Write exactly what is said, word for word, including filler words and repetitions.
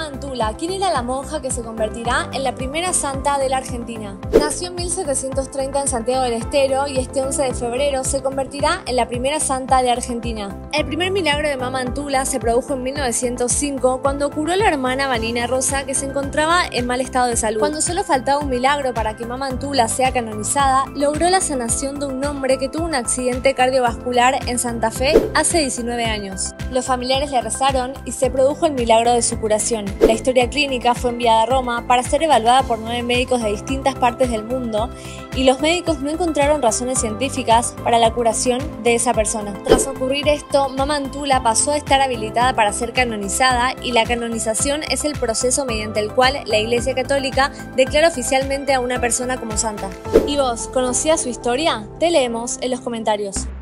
Mama Antula, quien era la monja que se convertirá en la primera santa de la Argentina. Nació en mil setecientos treinta en Santiago del Estero y este once de febrero se convertirá en la primera santa de Argentina. El primer milagro de Mama Antula se produjo en mil novecientos cinco cuando curó a la hermana Valina Rosa, que se encontraba en mal estado de salud. Cuando solo faltaba un milagro para que Mama Antula sea canonizada, logró la sanación de un hombre que tuvo un accidente cardiovascular en Santa Fe hace diecinueve años. Los familiares le rezaron y se produjo el milagro de su curación. La historia clínica fue enviada a Roma para ser evaluada por nueve médicos de distintas partes del mundo y los médicos no encontraron razones científicas para la curación de esa persona. Tras ocurrir esto, Mama Antula pasó a estar habilitada para ser canonizada y la canonización es el proceso mediante el cual la Iglesia Católica declara oficialmente a una persona como santa. ¿Y vos, conocías su historia? Te leemos en los comentarios.